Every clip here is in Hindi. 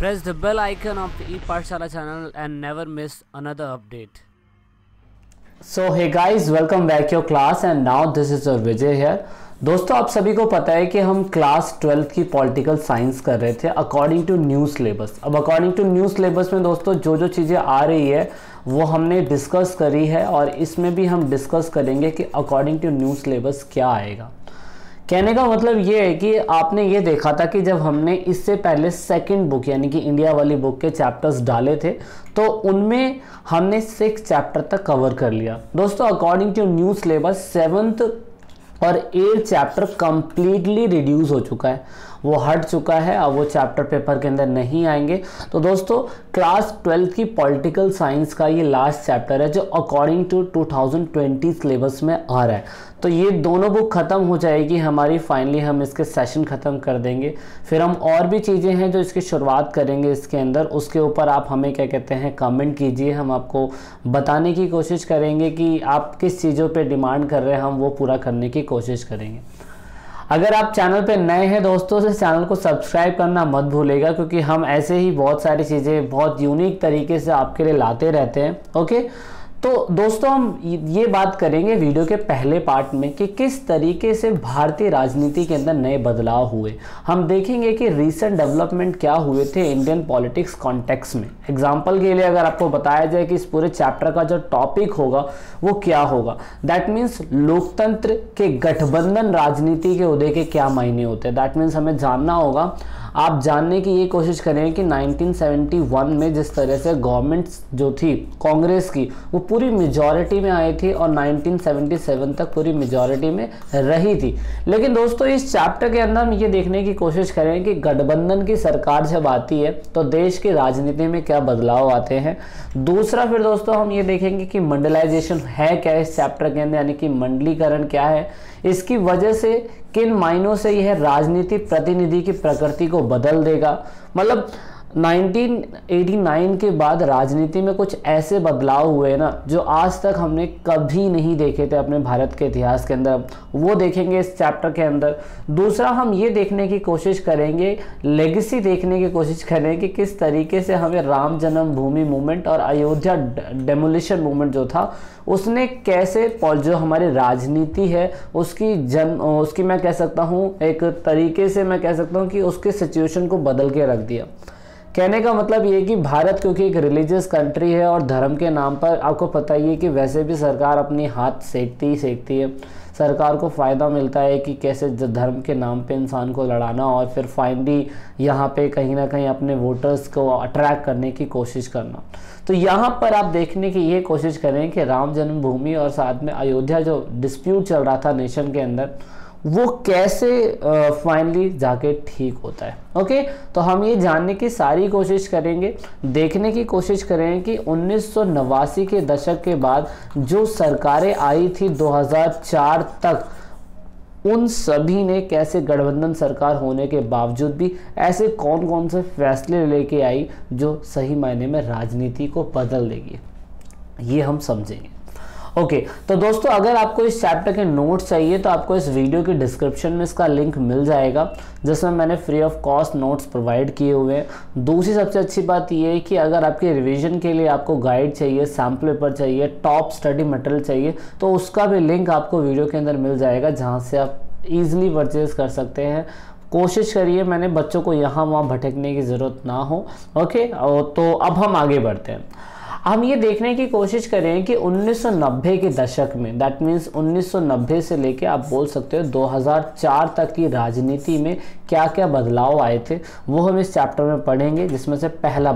Press the bell icon of the Epaathshaala channel and never miss another update. So hey guys, welcome back to your class and now this is Vijay here. दोस्तों आप सभी को पता है कि हम क्लास 12 की पॉलिटिकल साइंस कर रहे थे अकॉर्डिंग टू न्यू सिलेबस। अब अकॉर्डिंग टू न्यू सिलेबस में दोस्तों जो चीज़ें आ रही है वो हमने डिस्कस करी है और इसमें भी हम डिस्कस करेंगे कि अकॉर्डिंग टू न्यू सिलेबस क्या आएगा। कहने का मतलब ये है कि आपने ये देखा था कि जब हमने इससे पहले सेकंड बुक यानी कि इंडिया वाली बुक के चैप्टर्स डाले थे तो उनमें हमने 6 चैप्टर तक कवर कर लिया। दोस्तों according to new syllabus 7th और 8th चैप्टर कंप्लीटली रिड्यूस हो चुका है, वो हट चुका है, अब वो चैप्टर पेपर के अंदर नहीं आएंगे। तो दोस्तों क्लास 12 की पॉलिटिकल साइंस का ये लास्ट चैप्टर है जो अकॉर्डिंग टू 2020 सिलेबस में आ रहा है। तो ये दोनों बुक ख़त्म हो जाएगी हमारी, फाइनली हम इसके सेशन ख़त्म कर देंगे। फिर हम और भी चीज़ें हैं जो इसकी शुरुआत करेंगे इसके अंदर, उसके ऊपर आप हमें क्या कहते हैं कमेंट कीजिए, हम आपको बताने की कोशिश करेंगे कि आप किस चीज़ों पे डिमांड कर रहे हैं, हम वो पूरा करने की कोशिश करेंगे। अगर आप चैनल पे नए हैं दोस्तों तो चैनल को सब्सक्राइब करना मत भूलेगा, क्योंकि हम ऐसे ही बहुत सारी चीज़ें बहुत यूनिक तरीके से आपके लिए लाते रहते हैं। ओके, तो दोस्तों हम ये बात करेंगे वीडियो के पहले पार्ट में कि किस तरीके से भारतीय राजनीति के अंदर नए बदलाव हुए। हम देखेंगे कि रीसेंट डेवलपमेंट क्या हुए थे इंडियन पॉलिटिक्स कॉन्टेक्स्ट में। एग्जांपल के लिए अगर आपको बताया जाए कि इस पूरे चैप्टर का जो टॉपिक होगा वो क्या होगा, दैट मीन्स लोकतंत्र के गठबंधन राजनीति के उदय के क्या मायने होते हैं। दैट मीन्स हमें जानना होगा, आप जानने की ये कोशिश करें कि 1971 में जिस तरह से गवर्नमेंट जो थी कांग्रेस की वो पूरी मेजॉरिटी में आई थी और 1977 तक पूरी मेजॉरिटी में रही थी। लेकिन दोस्तों इस चैप्टर के अंदर हम ये देखने की कोशिश करें कि गठबंधन की सरकार जब आती है तो देश की राजनीति में क्या बदलाव आते हैं। दूसरा फिर दोस्तों हम ये देखेंगे कि मंडलाइजेशन है क्या इस चैप्टर के अंदर, यानी कि मंडलीकरण क्या है, इसकी वजह से किन मायनों से यह राजनीति प्रतिनिधि की प्रकृति को बदल देगा। मतलब 1989 के बाद राजनीति में कुछ ऐसे बदलाव हुए ना जो आज तक हमने कभी नहीं देखे थे अपने भारत के इतिहास के अंदर, वो देखेंगे इस चैप्टर के अंदर। दूसरा हम ये देखने की कोशिश करेंगे, लेगेसी देखने की कोशिश करेंगे कि किस तरीके से हमें राम जन्मभूमि मूवमेंट और अयोध्या डेमोलिशन मूवमेंट जो था उसने कैसे जो हमारी राजनीति है उसकी मैं कह सकता हूँ एक तरीके से मैं कह सकता हूँ कि उसके सिचुएशन को बदल के रख दिया। कहने का मतलब ये कि भारत क्योंकि एक रिलीजियस कंट्री है और धर्म के नाम पर आपको पता ही है कि वैसे भी सरकार अपनी हाथ सेकती है। सरकार को फ़ायदा मिलता है कि कैसे धर्म के नाम पे इंसान को लड़ाना और फिर फाइनली यहाँ पे कहीं ना कहीं अपने वोटर्स को अट्रैक्ट करने की कोशिश करना। तो यहाँ पर आप देखने की ये कोशिश करें कि राम जन्मभूमि और साथ में अयोध्या जो डिस्प्यूट चल रहा था नेशन के अंदर वो कैसे फाइनली जाके ठीक होता है। ओके, तो हम ये जानने की सारी कोशिश करेंगे, देखने की कोशिश करें कि 1989 के दशक के बाद जो सरकारें आई थी 2004 तक, उन सभी ने कैसे गठबंधन सरकार होने के बावजूद भी ऐसे कौन कौन से फैसले लेके आई जो सही मायने में राजनीति को बदल देगी, ये हम समझेंगे। ओके, तो दोस्तों अगर आपको इस चैप्टर के नोट्स चाहिए तो आपको इस वीडियो की डिस्क्रिप्शन में इसका लिंक मिल जाएगा जिसमें मैंने free of cost notes provide किए हुए हैं। दूसरी सबसे अच्छी बात यह है कि अगर आपके रिवीजन के लिए आपको गाइड चाहिए, सैम्पल पेपर चाहिए, टॉप स्टडी मटेरियल चाहिए तो उसका भी लिंक आपको वीडियो के अंदर मिल जाएगा जहाँ से आप ईजिली परचेज कर सकते हैं। कोशिश करिए मैंने बच्चों को यहाँ वहाँ भटकने की ज़रूरत ना हो। ओके, तो अब हम आगे बढ़ते हैं। हम ये देखने की कोशिश करें कि 1990 के दशक में, दैट मीन्स 1990 से लेके आप बोल सकते हो 2004 तक की राजनीति में क्या क्या बदलाव आए थे वो हम इस चैप्टर में पढ़ेंगे। जिसमें से पहला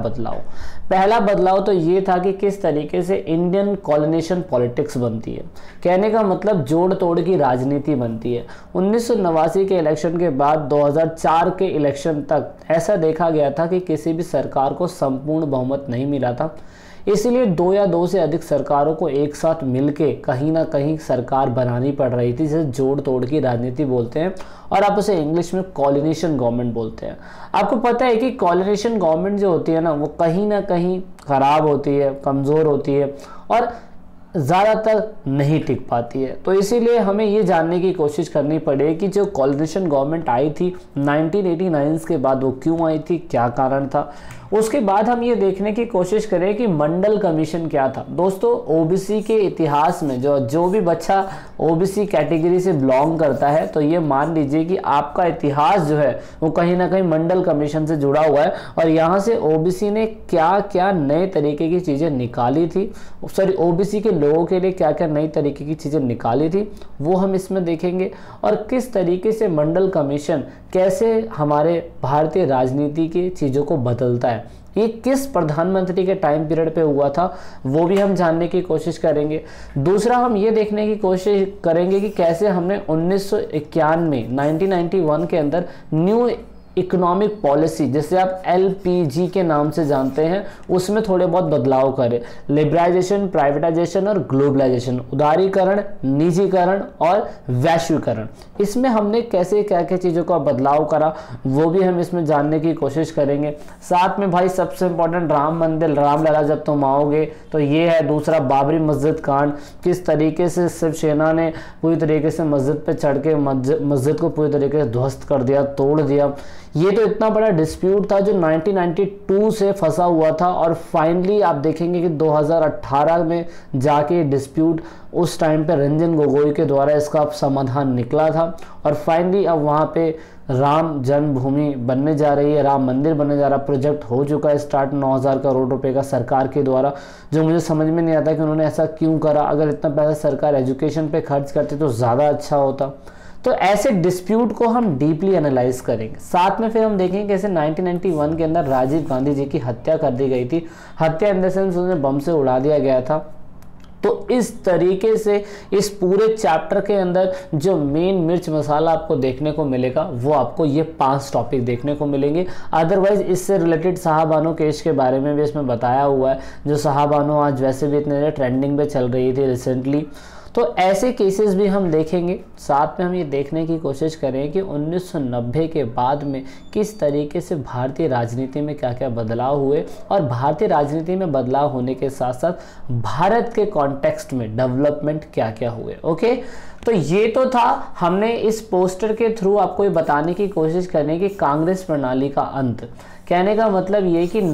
बदलाव तो ये था कि किस तरीके से इंडियन कॉलोनाइजेशन पॉलिटिक्स बनती है। कहने का मतलब जोड़ तोड़ की राजनीति बनती है। 1989 के इलेक्शन के बाद 2004 के इलेक्शन तक ऐसा देखा गया था कि किसी भी सरकार को संपूर्ण बहुमत नहीं मिला था, इसीलिए 2 या 2 से अधिक सरकारों को एक साथ मिलके कहीं ना कहीं सरकार बनानी पड़ रही थी, जिसे जोड़ तोड़ की राजनीति बोलते हैं और आप उसे इंग्लिश में कॉलोनाइजेशन गवर्नमेंट बोलते हैं। आपको पता है कि कॉलोनाइजेशन गवर्नमेंट जो होती है ना वो कहीं ना कहीं ख़राब होती है, कमज़ोर होती है और ज़्यादातर नहीं टिक पाती है। तो इसीलिए हमें ये जानने की कोशिश करनी पड़ेगी कि जो कोलिशन गवर्नमेंट आई थी 1989 के बाद वो क्यों आई थी, क्या कारण था। उसके बाद हम ये देखने की कोशिश करें कि मंडल कमीशन क्या था। दोस्तों ओबीसी के इतिहास में जो भी बच्चा ओबीसी कैटेगरी से बिलोंग करता है तो ये मान लीजिए कि आपका इतिहास जो है वो कहीं ना कहीं मंडल कमीशन से जुड़ा हुआ है, और यहाँ से ओबीसी ने क्या क्या नए तरीके की चीज़ें निकाली थी, सॉरी ओबीसी के लोगों के लिए क्या क्या नई तरीके की चीज़ें निकाली थी वो हम इसमें देखेंगे, और किस तरीके से मंडल कमीशन कैसे हमारे भारतीय राजनीति की चीज़ों को बदलता है, ये किस प्रधानमंत्री के टाइम पीरियड पे हुआ था वो भी हम जानने की कोशिश करेंगे। दूसरा हम ये देखने की कोशिश करेंगे कि कैसे हमने 1991 के अंदर न्यू इकोनॉमिक पॉलिसी, जिसे आप LPG के नाम से जानते हैं, उसमें थोड़े बहुत बदलाव करें। लिबरलाइजेशन, प्राइवेटाइजेशन और ग्लोबलाइजेशन, उदारीकरण, निजीकरण और वैश्वीकरण, इसमें हमने कैसे क्या क्या चीज़ों का बदलाव करा वो भी हम इसमें जानने की कोशिश करेंगे। साथ में भाई सबसे इम्पोर्टेंट राम मंदिर, रामलला जब तुम आओगे तो ये है। दूसरा बाबरी मस्जिद कांड, किस तरीके से शिवसेना ने पूरी तरीके से मस्जिद पे चढ़ के मस्जिद को पूरी तरीके से ध्वस्त कर दिया, तोड़ दिया। ये तो इतना बड़ा डिस्प्यूट था जो 1992 से फंसा हुआ था, और फाइनली आप देखेंगे कि 2018 में जाके डिस्प्यूट उस टाइम पे रंजन गोगोई के द्वारा इसका समाधान निकला था, और फाइनली अब वहाँ पे राम जन्मभूमि बनने जा रही है, राम मंदिर बनने जा रहा, प्रोजेक्ट हो चुका है स्टार्ट 9,000 करोड़ रुपए का सरकार के द्वारा, जो मुझे समझ में नहीं आता कि उन्होंने ऐसा क्यों करा। अगर इतना पैसा सरकार एजुकेशन पे खर्च करती तो ज़्यादा अच्छा होता। तो ऐसे डिस्प्यूट को हम डीपली एनालाइज करेंगे। साथ में फिर हम देखेंगे कैसे 1991 के अंदर राजीव गांधी जी की हत्या कर दी गई थी। हत्या इन द सेंस उन्हें बम से उड़ा दिया गया था। तो इस तरीके से इस पूरे चैप्टर के अंदर जो मेन मिर्च मसाला आपको देखने को मिलेगा वो आपको ये 5 टॉपिक देखने को मिलेंगे। अदरवाइज इससे रिलेटेड साहबानो केस के बारे में भी इसमें बताया हुआ है, जो साहबानो आज वैसे भी इतने ट्रेंडिंग पे चल रही थी रिसेंटली। तो ऐसे केसेस भी हम देखेंगे। साथ में हम ये देखने की कोशिश करें कि 1990 के बाद में किस तरीके से भारतीय राजनीति में क्या क्या बदलाव हुए, और भारतीय राजनीति में बदलाव होने के साथ साथ भारत के कॉन्टेक्स्ट में डेवलपमेंट क्या क्या हुए। ओके, तो ये तो था, हमने इस पोस्टर के थ्रू आपको ये बताने की कोशिश करने की कांग्रेस प्रणाली का अंत। कहने का मतलब ये कि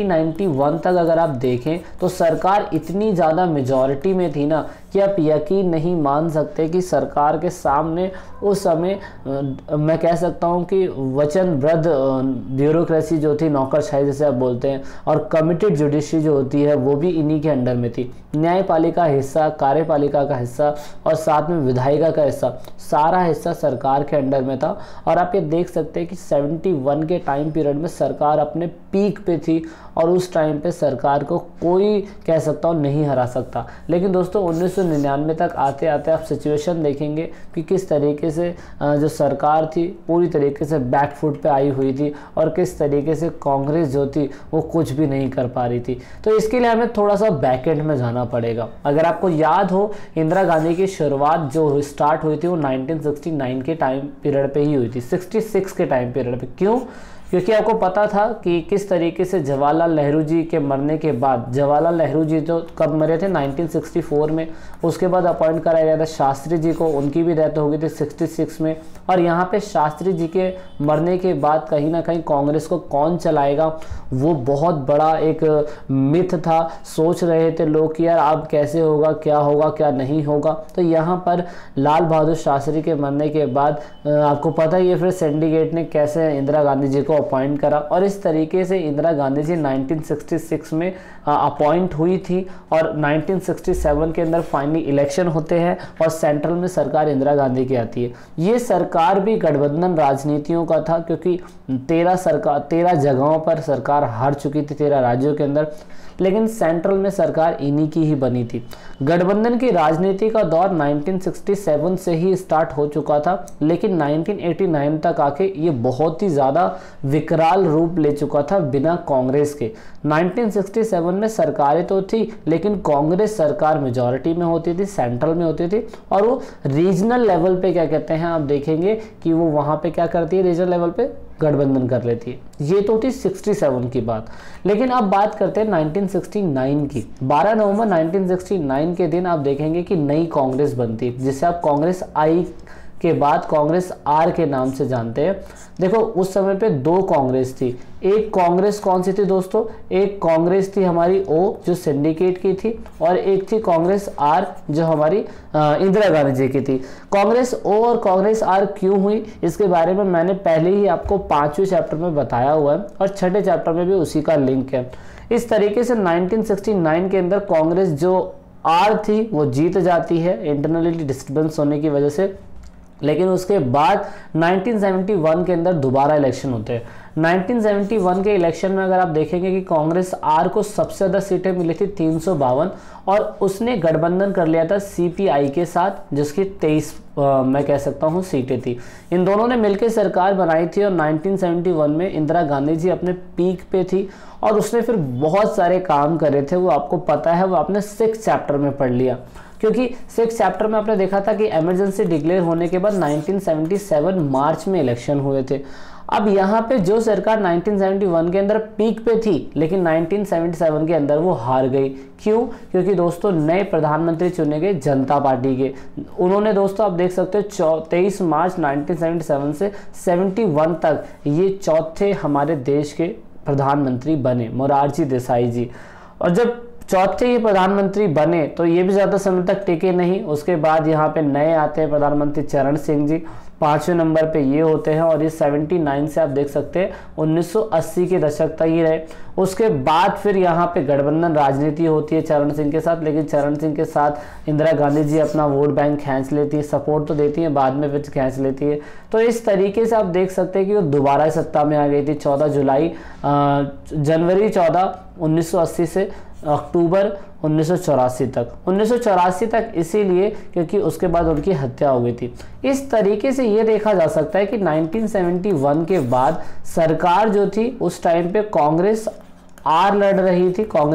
1991 तक अगर आप देखें तो सरकार इतनी ज़्यादा मेजॉरिटी में थी ना कि आप यकीन नहीं मान सकते कि सरकार के सामने उस समय मैं कह सकता हूँ कि वचनबद्ध ब्यूरोक्रेसी जो थी, नौकरशाही जैसे आप बोलते हैं, और कमिटेड जुडिशरी जो होती है वो भी इन्हीं के अंडर में थी। न्यायपालिका हिस्सा, कार्यपालिका का हिस्सा और साथ में विधायिका का हिस्सा, सारा हिस्सा सरकार के अंडर में था। और आप ये देख सकते हैं कि 71 के टाइम पीरियड में सरकार अपने पीक पे थी, और उस टाइम पे सरकार को कोई कह सकता हूँ नहीं हरा सकता। लेकिन दोस्तों 1999 तक आते आते आप सिचुएशन देखेंगे कि किस तरीके से जो सरकार थी पूरी तरीके से बैकफुट पे आई हुई थी, और किस तरीके से कांग्रेस जो थी वो कुछ भी नहीं कर पा रही थी। तो इसके लिए हमें थोड़ा सा बैकएंड में जाना पड़ेगा। अगर आपको याद हो, इंदिरा गांधी की शुरुआत जो स्टार्ट हुई थी वो 1969 के टाइम पीरियड पे ही हुई थी, 66 के टाइम पीरियड पे। क्यों? क्योंकि आपको पता था कि किस तरीके से जवाहरलाल नेहरू जी के मरने के बाद, जवाहरलाल नेहरू जी तो कब मरे थे 1964 में, उसके बाद अपॉइंट कराया गया था शास्त्री जी को, उनकी भी डेथ हो गई थी 66 में। और यहाँ पे शास्त्री जी के मरने के बाद कहीं ना कहीं कांग्रेस को कौन चलाएगा वो बहुत बड़ा एक मिथ था। सोच रहे थे लोग कि यार अब कैसे होगा क्या नहीं होगा। तो यहाँ पर लाल बहादुर शास्त्री के मरने के बाद आपको पता ही है फिर सिंडिकेट ने कैसे इंदिरा गांधी जी को अपॉइंट करा, और इस तरीके से इंदिरा गांधी जी 1966 में अपॉइंट हुई थी, और 1967 के अंदर फाइनली इलेक्शन होते हैं और सेंट्रल में सरकार इंदिरा गांधी की आती है। ये सरकार भी गठबंधन राजनीतियों का था, क्योंकि 13 जगहों पर सरकार हार चुकी थी 13 राज्यों के अंदर, लेकिन सेंट्रल में सरकार इन्हीं की ही बनी थी। गठबंधन की राजनीति का दौर 1967 से ही स्टार्ट हो चुका था, लेकिन 1989 तक आके ये बहुत ही ज़्यादा विकराल रूप ले चुका था बिना कांग्रेस के। 1967 में सरकारें तो थी, लेकिन कांग्रेस सरकार मेजॉरिटी में होती थी, सेंट्रल में होती थी, और वो रीजनल लेवल पे क्या कहते हैं आप देखेंगे कि वो वहाँ पे क्या करती है, रीजनल लेवल पे गठबंधन कर लेती है। ये तो थी 67 की बात। लेकिन अब बात करते हैं 1969 की। 12 नवंबर 1969 के दिन आप देखेंगे कि नई कांग्रेस बनती है, जिसे आप कांग्रेस आई के बाद कांग्रेस आर के नाम से जानते हैं। देखो उस समय पे दो कांग्रेस थी। एक कांग्रेस कौन सी थी दोस्तों? एक कांग्रेस थी हमारी ओ जो सिंडिकेट की थी, और एक थी कांग्रेस आर जो हमारी इंदिरा गांधी जी की थी। कांग्रेस ओ और कांग्रेस आर क्यों हुई इसके बारे में मैंने पहले ही आपको 5वें चैप्टर में बताया हुआ है, और 6ठे चैप्टर में भी उसी का लिंक है। इस तरीके से 1969 के अंदर कांग्रेस जो आर थी वो जीत जाती है इंटरनली डिस्टर्बेंस होने की वजह से। लेकिन उसके बाद 1971 के अंदर दोबारा इलेक्शन होते हैं। 1971 के इलेक्शन में अगर आप देखेंगे कि कांग्रेस आर को सबसे ज़्यादा सीटें मिली थी 352, और उसने गठबंधन कर लिया था सीपीआई के साथ जिसकी 23 मैं कह सकता हूँ सीटें थी। इन दोनों ने मिलकर सरकार बनाई थी, और 1971 में इंदिरा गांधी जी अपने पीक पे थी, और उसने फिर बहुत सारे काम करे थे। वो आपको पता है, वो आपने 6 चैप्टर में पढ़ लिया, क्योंकि 6 चैप्टर में आपने देखा था कि इमरजेंसी डिक्लेयर होने के बाद 1977 मार्च में इलेक्शन हुए थे। अब यहाँ पे जो सरकार 1971 के अंदर पीक पे थी, लेकिन 1977 के अंदर वो हार गई। क्यों? क्योंकि दोस्तों नए प्रधानमंत्री चुने गए जनता पार्टी के। उन्होंने दोस्तों आप देख सकते हो 23 मार्च 1977 से 71 तक ये चौथे हमारे देश के प्रधानमंत्री बने, मोरारजी देसाई जी। और जब चौथे ही प्रधानमंत्री बने तो ये भी ज़्यादा समय तक टिके नहीं। उसके बाद यहाँ पे नए आते हैं प्रधानमंत्री चरण सिंह जी, 5वें नंबर पे ये होते हैं, और ये 79 से आप देख सकते हैं 1980 के दशक तक ही रहे। उसके बाद फिर यहाँ पे गठबंधन राजनीति होती है चरण सिंह के साथ, लेकिन चरण सिंह के साथ इंदिरा गांधी जी अपना वोट बैंक खींच लेती है, सपोर्ट तो देती है, बाद में फिर खींच लेती है। तो इस तरीके से आप देख सकते हैं कि वो दोबारा सत्ता में आ गई थी 14 जुलाई जनवरी 14 1980 से अक्टूबर 1984 तक। 1984 तक इसीलिए क्योंकि उसके बाद उनकी हत्या हो गई थी। इस तरीके से ये देखा जा सकता है कि 1971 के बाद सरकार जो थी उस टाइम पे कांग्रेस आर लड़ रही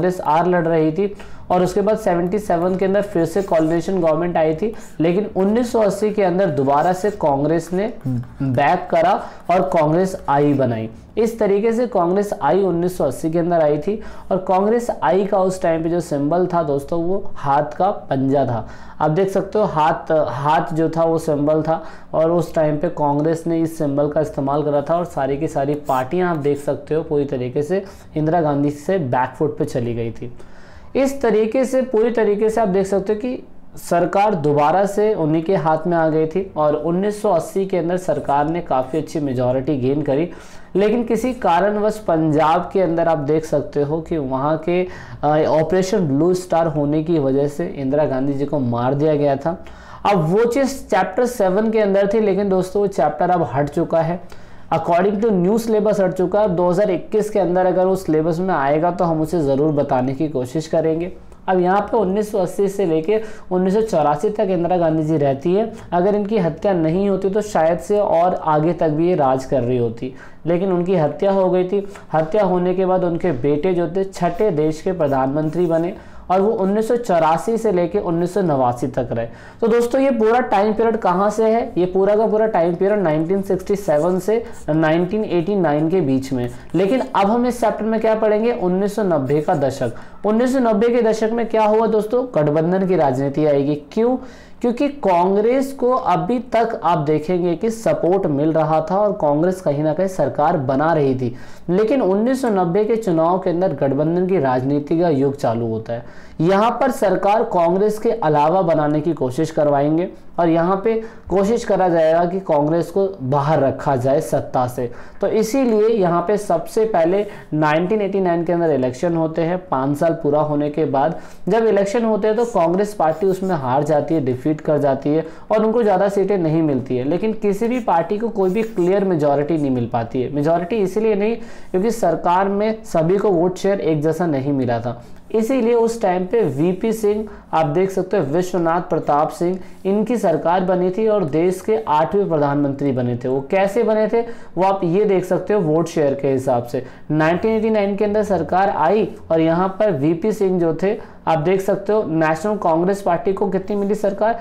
थी, और उसके बाद 77 के अंदर फिर से कोलिशन गवर्नमेंट आई थी। लेकिन 1980 के अंदर दोबारा से कांग्रेस ने बैक करा और कांग्रेस आई बनाई। इस तरीके से कांग्रेस आई 1980 के अंदर आई थी, और कांग्रेस आई का उस टाइम पे जो सिंबल था दोस्तों वो हाथ का पंजा था। आप देख सकते हो हाथ जो था वो सिंबल था, और उस टाइम पे कांग्रेस ने इस सिंबल का इस्तेमाल करा था, और सारी की सारी पार्टियां आप देख सकते हो पूरी तरीके से इंदिरा गांधी से बैकफुट पे चली गई थी। इस तरीके से पूरी तरीके से आप देख सकते हो कि सरकार दोबारा से उन्हीं के हाथ में आ गई थी, और 1980 के अंदर सरकार ने काफ़ी अच्छी मेजॉरिटी गेन करी। लेकिन किसी कारणवश पंजाब के अंदर आप देख सकते हो कि वहाँ के ऑपरेशन ब्लू स्टार होने की वजह से इंदिरा गांधी जी को मार दिया गया था। अब वो चीज़ चैप्टर 7 के अंदर थी, लेकिन दोस्तों वो चैप्टर अब हट चुका है, अकॉर्डिंग टू न्यू सिलेबस हट चुका है। 2021 के अंदर अगर वो सिलेबस में आएगा तो हम उसे ज़रूर बताने की कोशिश करेंगे। अब यहाँ पे 1980 से लेके 1984 तक इंदिरा गांधी जी रहती है। अगर इनकी हत्या नहीं होती तो शायद से और आगे तक भी ये राज कर रही होती, लेकिन उनकी हत्या हो गई थी। हत्या होने के बाद उनके बेटे जो थे 6ठे देश के प्रधानमंत्री बने, और वो 1984 से लेके 1989 तक रहे। तो दोस्तों ये पूरा टाइम पीरियड कहाँ से है? ये पूरा का पूरा टाइम पीरियड 1967 से 1989 के बीच में। लेकिन अब हम इस चैप्टर में क्या पढ़ेंगे? 1990 का दशक। 1990 के दशक में क्या हुआ दोस्तों? गठबंधन की राजनीति आएगी। क्यों? क्योंकि कांग्रेस को अभी तक आप देखेंगे कि सपोर्ट मिल रहा था, और कांग्रेस कहीं ना कहीं सरकार बना रही थी। लेकिन 1990 के चुनाव के अंदर गठबंधन की राजनीति का युग चालू होता है। यहाँ पर सरकार कांग्रेस के अलावा बनाने की कोशिश करवाएंगे, और यहाँ पे कोशिश करा जाएगा कि कांग्रेस को बाहर रखा जाए सत्ता से। तो इसीलिए यहाँ पे सबसे पहले 1989 के अंदर इलेक्शन होते हैं। 5 साल पूरा होने के बाद जब इलेक्शन होते हैं तो कांग्रेस पार्टी उसमें हार जाती है, डिफीट कर जाती है, और उनको ज़्यादा सीटें नहीं मिलती है। लेकिन किसी भी पार्टी को कोई भी क्लियर मेजॉरिटी नहीं मिल पाती है। मेजॉरिटी इसीलिए नहीं क्योंकि सरकार में सभी को वोट शेयर एक जैसा नहीं मिला था। इसीलिए उस टाइम पे वीपी सिंह, आप देख सकते हो विश्वनाथ प्रताप सिंह, इनकी सरकार बनी थी और देश के 8वें प्रधानमंत्री बने थे। वो कैसे बने थे वो आप ये देख सकते हो वोट शेयर के हिसाब से। 1989 के अंदर सरकार आई और यहाँ पर वीपी सिंह जो थे, आप देख सकते हो नेशनल कांग्रेस पार्टी को कितनी मिली सरकार,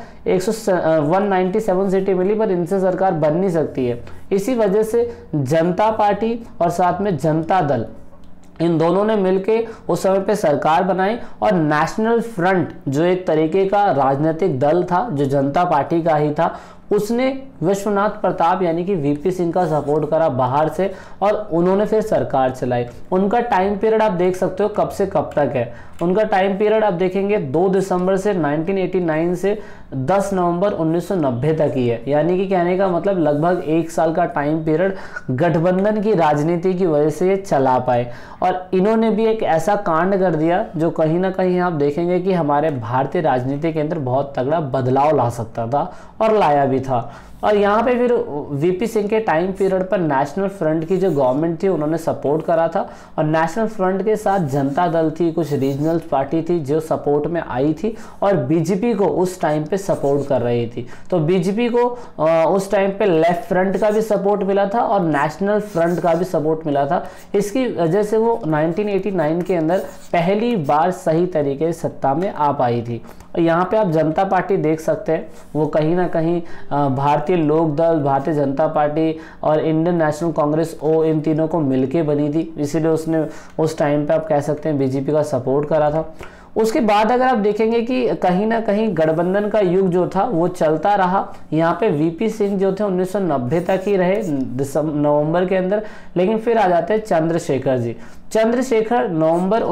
197 सीटें मिली, पर इनसे सरकार बन नहीं सकती है। इसी वजह से जनता पार्टी और साथ में जनता दल, इन दोनों ने मिलके उस समय पे सरकार बनाई और नेशनल फ्रंट जो एक तरीके का राजनीतिक दल था जो जनता पार्टी का ही था, उसने विश्वनाथ प्रताप यानी कि वीपी सिंह का सपोर्ट करा बाहर से और उन्होंने फिर सरकार चलाई। उनका टाइम पीरियड आप देख सकते हो कब से कब तक है। उनका टाइम पीरियड आप देखेंगे 2 दिसंबर से 1989 से 10 नवंबर 1990 तक ही है। यानी कि कहने का मतलब लगभग 1 साल का टाइम पीरियड गठबंधन की राजनीति की वजह से ये चला पाए। और इन्होंने भी एक ऐसा कांड कर दिया जो कहीं ना कहीं आप देखेंगे कि हमारे भारतीय राजनीति के अंदर बहुत तगड़ा बदलाव ला सकता था और लाया भी था। और यहाँ पे फिर वीपी सिंह के टाइम पीरियड पर नेशनल फ्रंट की जो गवर्नमेंट थी उन्होंने सपोर्ट करा था और नेशनल फ्रंट के साथ जनता दल थी, कुछ रीजनल पार्टी थी जो सपोर्ट में आई थी और बीजेपी को उस टाइम पे सपोर्ट कर रही थी। तो बीजेपी को उस टाइम पे लेफ्ट फ्रंट का भी सपोर्ट मिला था और नेशनल फ्रंट का भी सपोर्ट मिला था। इसकी वजह से वो 1989 के अंदर पहली बार सही तरीके से सत्ता में आ पाई थी। यहाँ पे आप जनता पार्टी देख सकते हैं, वो कहीं ना कहीं भारतीय लोक दल, भारतीय जनता पार्टी और इंडियन नेशनल कांग्रेस इन तीनों को मिलके बनी थी, इसीलिए उसने उस टाइम पे आप कह सकते हैं बीजेपी का सपोर्ट करा था। उसके बाद अगर आप देखेंगे कि कहीं ना कहीं गठबंधन का युग जो था वो चलता रहा। यहाँ पे वीपी सिंह जो थे 1990 तक ही रहे नवंबर के अंदर, लेकिन फिर आ जाते हैं चंद्रशेखर जी। चंद्रशेखर नवंबर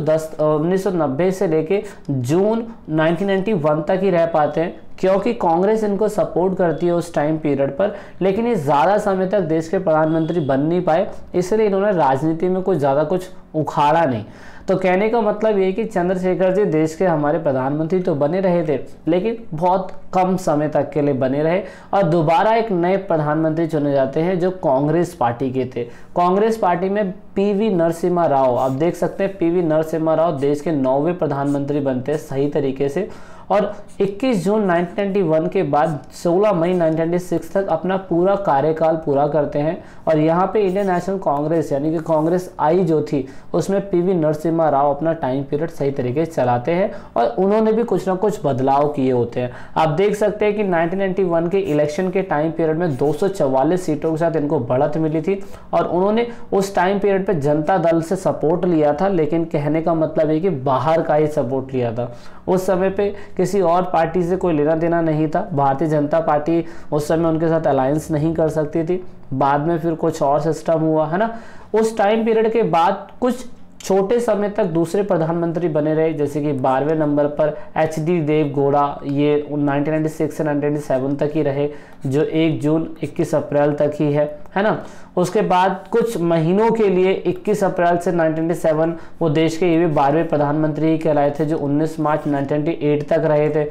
1990 से लेके जून 1991 तक ही रह पाते हैं क्योंकि कांग्रेस इनको सपोर्ट करती है उस टाइम पीरियड पर, लेकिन ये ज़्यादा समय तक देश के प्रधानमंत्री बन नहीं पाए, इसलिए इन्होंने राजनीति में कुछ ज़्यादा कुछ उखाड़ा नहीं। तो कहने का मतलब ये कि चंद्रशेखर जी देश के हमारे प्रधानमंत्री तो बने रहे थे, लेकिन बहुत कम समय तक के लिए बने रहे और दोबारा एक नए प्रधानमंत्री चुने जाते हैं जो कांग्रेस पार्टी के थे। कांग्रेस पार्टी में पीवी नरसिम्हा राव, आप देख सकते हैं पीवी नरसिम्हा राव देश के 9वें प्रधानमंत्री बनते हैं सही तरीके से और 21 जून 1991 के बाद 16 मई 1996 तक अपना पूरा कार्यकाल पूरा करते हैं। और यहाँ पे इंडियन नेशनल कांग्रेस यानी कि कांग्रेस आई जो थी उसमें पीवी नरसिम्हा राव अपना टाइम पीरियड सही तरीके से चलाते हैं और उन्होंने भी कुछ ना कुछ बदलाव किए होते हैं। आप देख सकते हैं कि 1991 के इलेक्शन के टाइम पीरियड में 244 सीटों के साथ इनको बढ़त मिली थी और उन्होंने उस टाइम पीरियड पे जनता दल से सपोर्ट लिया था, लेकिन कहने का मतलब है कि बाहर का ही सपोर्ट लिया था। उस समय पे किसी और पार्टी से कोई लेना देना नहीं था। भारतीय जनता पार्टी उस समय उनके साथ अलायंस नहीं कर सकती थी। बाद में फिर कुछ और सिस्टम हुआ है ना। उस टाइम पीरियड के बाद कुछ छोटे समय तक दूसरे प्रधानमंत्री बने रहे, जैसे कि 12वें नंबर पर HD देवगौड़ा, ये 1996 से 1997 तक ही रहे, जो 1 जून 21 अप्रैल तक ही है ना। उसके बाद कुछ महीनों के लिए 21 अप्रैल से 1997 वो देश के ये भी 12वें प्रधानमंत्री ही कहलाए थे, जो 19 मार्च 1998 तक रहे थे।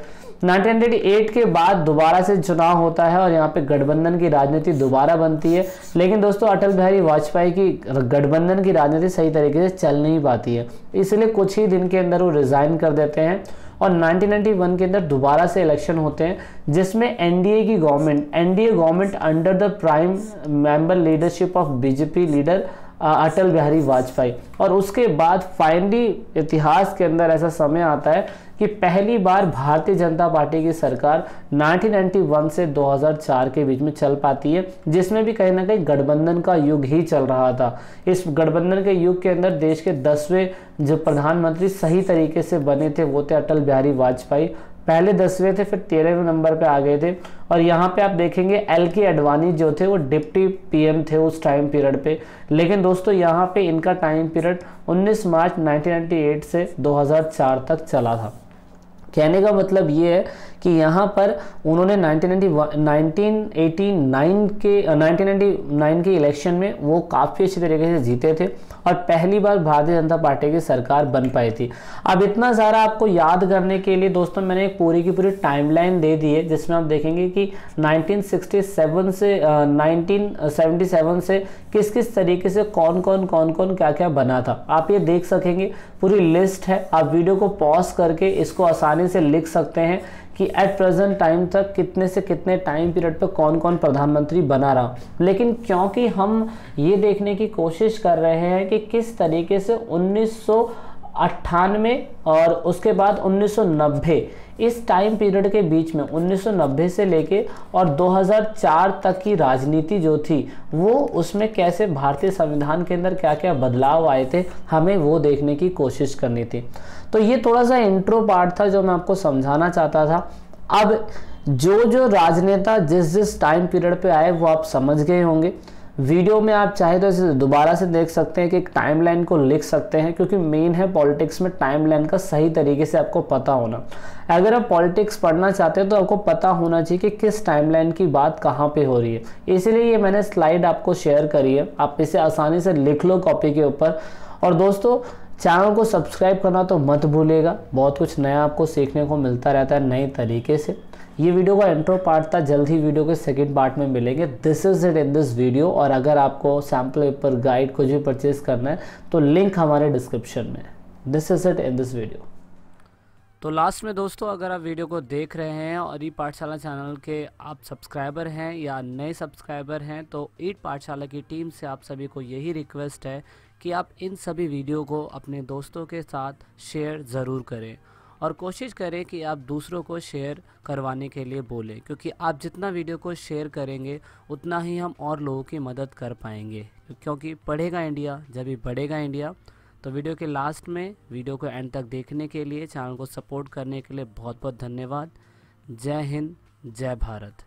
1998 के बाद दोबारा से चुनाव होता है और यहाँ पे गठबंधन की राजनीति दोबारा बनती है, लेकिन दोस्तों अटल बिहारी वाजपेयी की गठबंधन की राजनीति सही तरीके से चल नहीं पाती है, इसलिए कुछ ही दिन के अंदर वो रिजाइन कर देते हैं और 1991 के अंदर दोबारा से इलेक्शन होते हैं जिसमें NDA government under the prime member leadership of BJP leader Atal Bihari Vajpayee. और उसके बाद फाइनली इतिहास के अंदर ऐसा समय आता है कि पहली बार भारतीय जनता पार्टी की सरकार 1991 से 2004 के बीच में चल पाती है, जिसमें भी कहीं ना कहीं गठबंधन का युग ही चल रहा था। इस गठबंधन के युग के अंदर देश के 10वें जो प्रधानमंत्री सही तरीके से बने थे वो थे अटल बिहारी वाजपेयी। पहले 10वें थे, फिर 13वें नंबर पे आ गए थे। और यहाँ पे आप देखेंगे LK आडवाणी जो थे वो डिप्टी PM थे उस टाइम पीरियड पे, लेकिन दोस्तों यहाँ पे इनका टाइम पीरियड 19 मार्च 1998 से 2004 तक चला था। कहने का मतलब ये है कि यहाँ पर उन्होंने 1989 के इलेक्शन में वो काफ़ी अच्छी तरीके से जीते थे और पहली बार भारतीय जनता पार्टी की सरकार बन पाई थी। अब इतना सारा आपको याद करने के लिए दोस्तों मैंने एक पूरी की पूरी टाइमलाइन दे दी है, जिसमें आप देखेंगे कि 1967 से 1977 से किस किस तरीके से कौन कौन क्या क्या बना था, आप ये देख सकेंगे। पूरी लिस्ट है, आप वीडियो को पॉज करके इसको आसानी से लिख सकते हैं कि एट प्रेजेंट टाइम तक कितने से कितने टाइम पीरियड पर कौन कौन प्रधानमंत्री बना रहा। लेकिन क्योंकि हम ये देखने की कोशिश कर रहे हैं कि किस तरीके से 1998 और उसके बाद 1990 इस टाइम पीरियड के बीच में 1990 से लेके और 2004 तक की राजनीति जो थी वो उसमें कैसे भारतीय संविधान के अंदर क्या क्या बदलाव आए थे, हमें वो देखने की कोशिश करनी थी। तो ये थोड़ा सा इंट्रो पार्ट था जो मैं आपको समझाना चाहता था। अब जो राजनेता जिस टाइम पीरियड पे आए वो आप समझ गए होंगे। वीडियो में आप चाहे तो इसे दोबारा से देख सकते हैं कि एक टाइमलाइन को लिख सकते हैं, क्योंकि मेन है पॉलिटिक्स में टाइमलाइन का सही तरीके से आपको पता होना। अगर आप पॉलिटिक्स पढ़ना चाहते हैं तो आपको पता होना चाहिए कि किस टाइमलाइन की बात कहाँ पे हो रही है। इसलिए ये मैंने स्लाइड आपको शेयर करी है, आप इसे आसानी से लिख लो कॉपी के ऊपर। और दोस्तों चैनल को सब्सक्राइब करना तो मत भूलिएगा, बहुत कुछ नया आपको सीखने को मिलता रहता है नए तरीके से। ये वीडियो का इंट्रो पार्ट था, जल्द ही वीडियो के सेकंड पार्ट में मिलेंगे। This is it in this video. और अगर आपको सैम्पल पेपर गाइड कुछ भी परचेज करना है तो लिंक हमारे डिस्क्रिप्शन में। This is it in this video. तो लास्ट में दोस्तों अगर आप वीडियो को देख रहे हैं और ई पाठशाला चैनल के आप सब्सक्राइबर हैं या नए सब्सक्राइबर हैं, तो ई पाठशाला की टीम से आप सभी को यही रिक्वेस्ट है कि आप इन सभी वीडियो को अपने दोस्तों के साथ शेयर ज़रूर करें और कोशिश करें कि आप दूसरों को शेयर करवाने के लिए बोलें, क्योंकि आप जितना वीडियो को शेयर करेंगे उतना ही हम और लोगों की मदद कर पाएंगे, क्योंकि पढ़ेगा इंडिया जब भी बढ़ेगा इंडिया। तो वीडियो के लास्ट में वीडियो को एंड तक देखने के लिए, चैनल को सपोर्ट करने के लिए बहुत बहुत धन्यवाद। जय हिंद, जय भारत।